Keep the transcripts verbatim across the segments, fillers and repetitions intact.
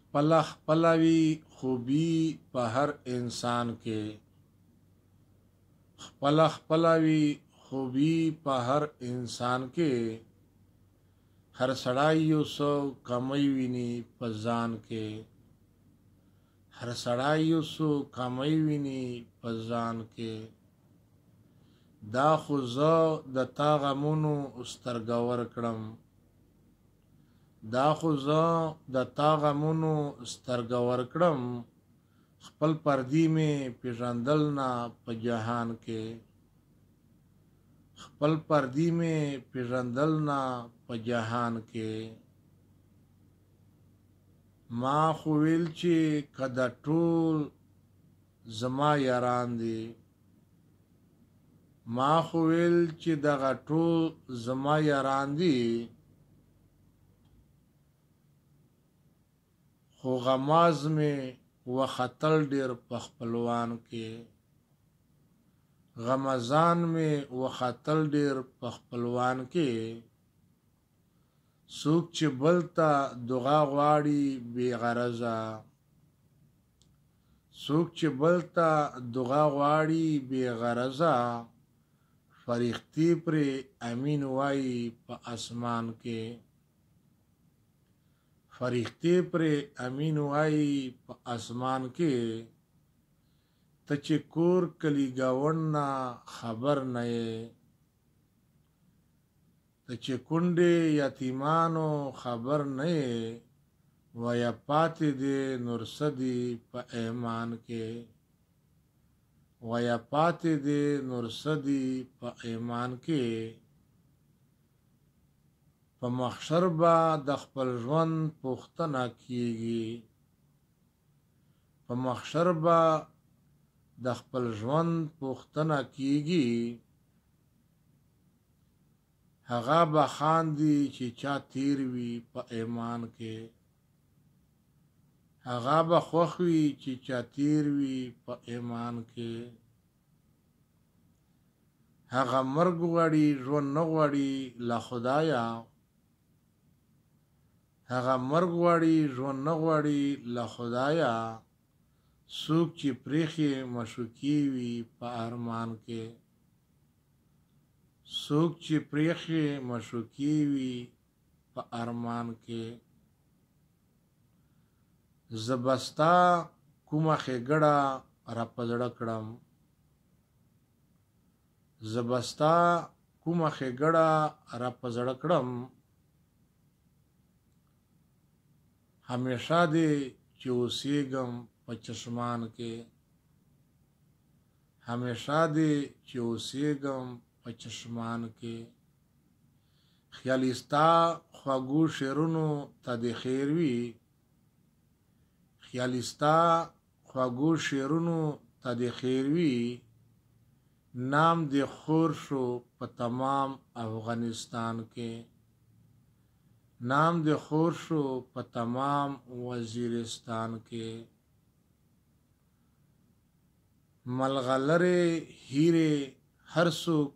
خپله خپله وي خوبي په هر انسان کې، خپله خپله وي خوبي په هر انسان کې، هر سړی یو څه کمی ویني په ځان کې، هر سړی یو څه کمی ویني په ځان کې. دا خو زه د تا غمونو سترګه ورکړم، دا خو زه د تا غمونو سترګه ورکړم، خپل پردي مې پیژندل نه په جهان کې، خپل پردي مې پیژندل نه په جهان کې. ما خو ویل چې که دا ټول زما یاران دي، ما خو ویل چې دغه ټول زما یاران دي، خو غماز مې وختل ډېر په خپلوان کې، غمزان مې وختل ډېر په خپلوان کې. څوک چې بل ته دعا غواړي بې غرضه، څوک چې بل ته دعا غواړي بې غرضه، فرښتې پرې امین وایي په اسمان کې، فرښتې پرې امین وایي په اسمان کې. ته چې کور کلی ګاونډ نه خبر نه یې، ته چې کونډې یتیمانو خبر نه یې، وایه پاتې دې نور څه دي په ایمان کې، وایه پاتې دې نور څه دي په ایمان کې. په محشر به د خپل ژوند پوښتنه کیږي، په محشر به د خپل ژوند پوښتنه کیږي. هغه به خاندي چې چا تیر وي په ایمان کې، هغه به خوښ وي چې چا تیر وي په ایمان کې. هغه مرګ غواړي ژوند نه غواړي له خدایه، هغه مرګ غواړي ژوند نه غواړي له خدایه. څوک چې پریښې مشوکي وي په ارمان کې، څوک چې پریښې مشوکي وي په ارمان کې. زه به ستا کومه ښېګړه را په زړه کړم، زه به ستا کومه ښېګړه را په زړه کړم. همیشه دې چې اوسېږم په چشمان کې، همیشه دې چې اوسېږم په چشمان کې. خیالي ستا خوږو شعرونو ته دې خیر وي، خیالي ستا خوږو شعرونو ته دې خیر وي. نام دې خور شو په تمام افغانستان کې، نام دې خور شو په تمام وزیرستان کې. ملغلرې هیرې هر څوک،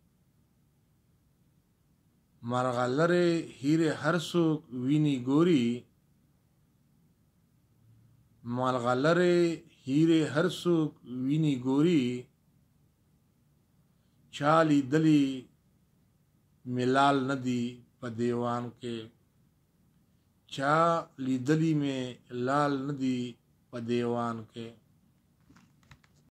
ملغلرې هیرې هر څوک ویني ګوري، ملغلرې هیرې هر څوک ویني ګوري. چا لیدلی ملال ندی په دیوان کې، چا لیدلی مې لال ندی په دیوان کې.